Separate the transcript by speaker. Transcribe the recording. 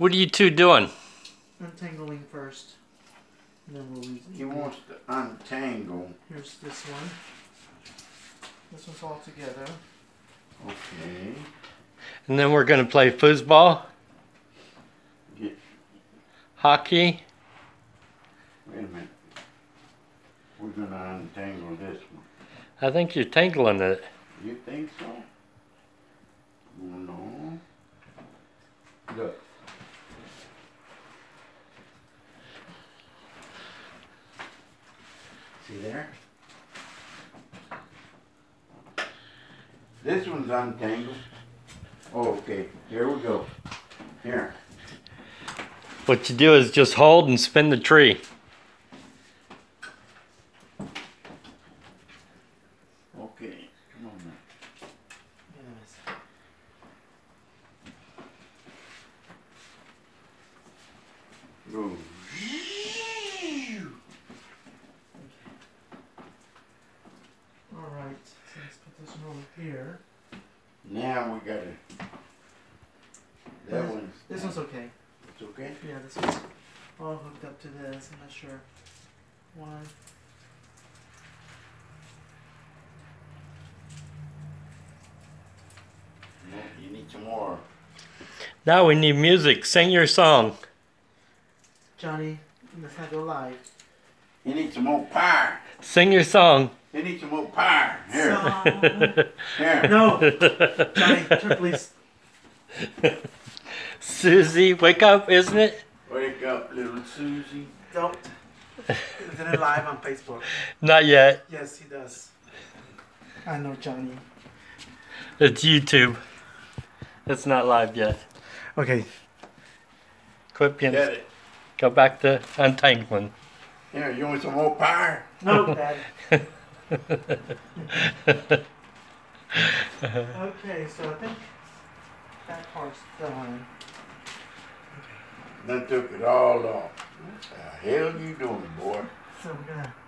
Speaker 1: What are you two doing?
Speaker 2: Untangling first. And then we'll use
Speaker 3: He wants to untangle.
Speaker 2: Here's this one. This one's all together.
Speaker 3: Okay.
Speaker 1: And then we're going to play foosball?
Speaker 3: Get,
Speaker 1: Hockey?
Speaker 3: wait a minute. We're going to untangle this one.
Speaker 1: I think you're tangling it.
Speaker 3: You think so? No. Look. See there? This one's untangled. Oh, okay, here we go. Here.
Speaker 1: What you do is just hold and spin the tree.
Speaker 3: Okay, come on now.
Speaker 2: Yes.
Speaker 3: Go.
Speaker 2: Alright, so let's put this one over here.
Speaker 3: Now we gotta. That one's.
Speaker 2: This one's okay.
Speaker 3: It's okay?
Speaker 2: Yeah, this one's all hooked up to this. I'm not sure why.
Speaker 3: No, you need some more.
Speaker 1: Now we need music. Sing your song.
Speaker 2: Johnny, let's not go live.
Speaker 3: You need some more pie.
Speaker 1: Sing your song.
Speaker 3: You need some more pie. Here.
Speaker 2: So,
Speaker 3: Here.
Speaker 2: no! Johnny, turn please.
Speaker 1: Susie, wake up, isn't it?
Speaker 3: Wake up, little Susie.
Speaker 2: Don't. Is it live on Facebook?
Speaker 1: Not yet.
Speaker 2: Yes, he does. I know Johnny.
Speaker 1: It's YouTube. It's not live yet.
Speaker 2: Okay.
Speaker 1: Quit being...
Speaker 3: Get it.
Speaker 1: Go back to untangling.
Speaker 3: Here, you want some more pie?
Speaker 2: No, Dad. Okay, so I think that part's done.
Speaker 3: Then took it all off. What the hell you doing, boy?
Speaker 2: So we're gonna